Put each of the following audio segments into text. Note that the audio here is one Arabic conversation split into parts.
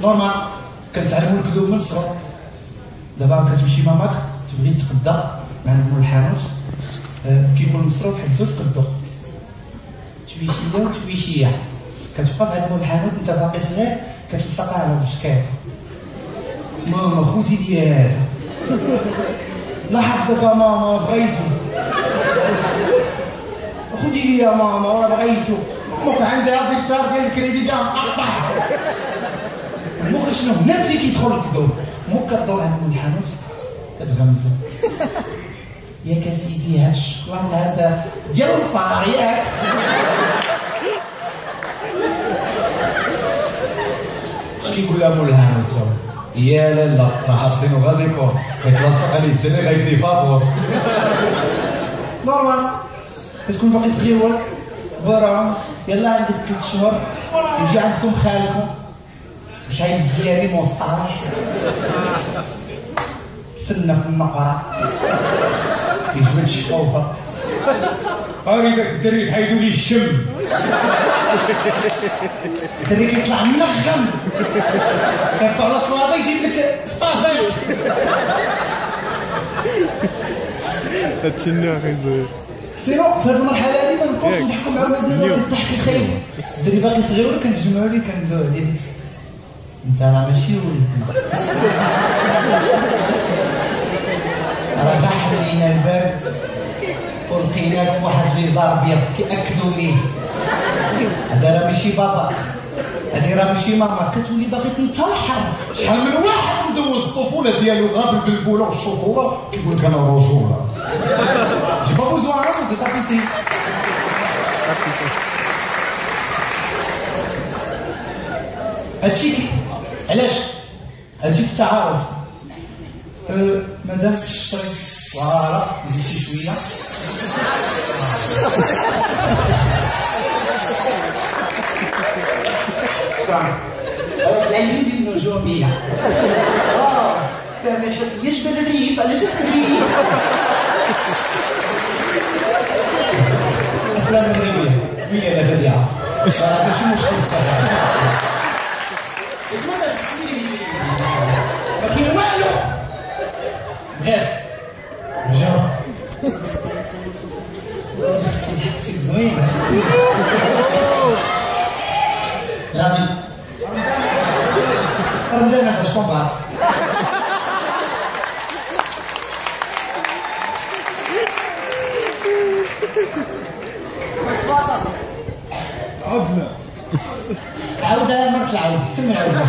نورمال كنتعلموا الكذوب من الصغر. دابا كتمشي ماماك تبغي تغدى مع مول الحانوت، كيكون المصروف حدو تقدو تبيشيه وتبيشيه، كتبقى في هاد مول الحانوت انت باقي صغير كتلصق على الشكاية، ماما خودي لي هذا، لاحظتك يا ماما بغيتو، خودي لي يا ماما راه بغيتو، امك عندها دفتر ديال الكريدي كاع مقطع. امك شنو هنا فين كيدخل الكذوب؟ امك كدور عند مول الحانوت كتغمزو، ياك اسيدي هاد الشكلاط هذا ديال الفار ياك. شنو يقول لها مول الحانوت؟ يا لالا راه عارفينو غادي يكون كيتلاصق عليه الثاني غيدي فابور. نورمال كتكون باقي صغير برا، يلا عندك 3 شهور يجي عندكم خالكم شايل الزياري موسطاش سنة في النقرة كيجبد الشطوفة، هاولي داك الدري تحيدو ليه الشم، الدري كيطلع منغم كيرفع على الصلاطة يجيب لك سطافات. هادشي اخي زوين. سينو في هذه المرحلة هذه ما نبقاوش نضحكوا مع ولادنا بالضحك الخايب، الدري باقي صغير كنجمعو ليه كندوي عليه، انت راه ماشي ولدنا، راه غا حلينا الباب ولقينا لك واحد اللي دار بيض كيأكدوا ليه، هذا راه ماشي بابا، هذه راه ماشي ماما، كتولي باغي تنتحر. شحال من واحد مدوز الطفولة ديالو غاب بالبلبولة والشوكولة كيقول لك انا رجولة. جي با بوزوان راسك دو تابيسي. هادشي علاش؟ هادشي في التعارف. مادام تشري فوالا نزيد شي شويه. شكرا. العلمي ديال النجوميه. فهمي الحسن يجبد الريف، علاش اسم الريف؟ افلام مغربيه هي لا بديعه، راه ماشي مشكل. ما كاين والو غير رجع ضحكتك زوينه غادي رمضان هذا شكون بعرف عدنا عودة مرت العود سمي العودة.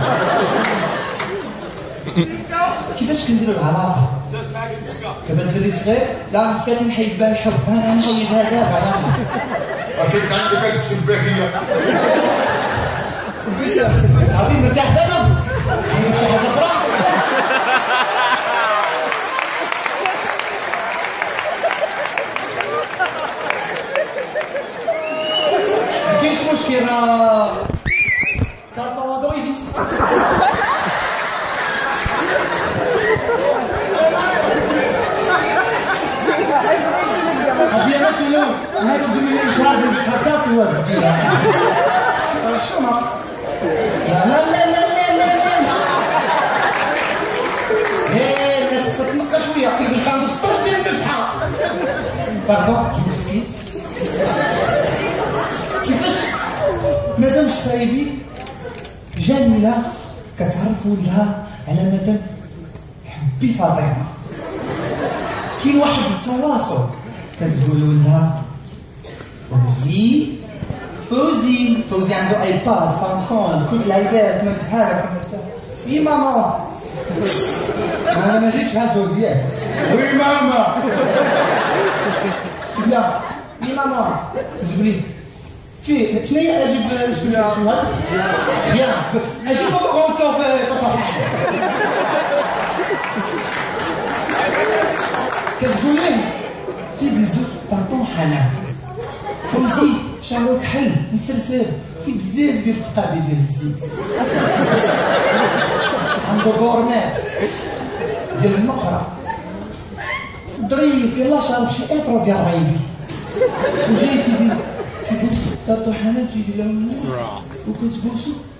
كيفاش كنديروا العلاقة؟ دابا الدري صغير لا مسكين نحيد بها الحب، انا نحيدها دابا اصيبت عندك هاد السباكية صافي مرتاح دابا عندك شي حاجة أخرى؟ مكاينش مشكل راه كارطون دوريجين. هذه ماشي لون، هذه تدوي لي شهادة الفكاس هو شو ما؟ لا لا لا لا لا لا لا هي الناس تتنقى شوية كيف كانوا سطر ديال المفحة. باردون جوج كيس كيفاش مادام شرايبي جميلة كتعرفوا لها على مدام حبي فاطمة، كاين واحد التواصل كتقولوا لها فوزي فوزي فوزي عنده ايباد سامسونج كوز العيدات ما بحالك وي ماما انا ما جيتش بحال فوزيات وي ماما لا وي ماما تقولي في شنو هي اجيب شنو هذا يا اجيب غوصو في تطرح كتقول ليه في بيزو طنطون حنان فوزي شعرو كحل مسرسر في بزاف ديال التقابي ديال الزيت عنده غورمات ديال النقرة ظريف يلا شارب شي اطرو ديال الريبي وجاي كيدير كيبوس طنطون حنان تيجي لها وكتبوسو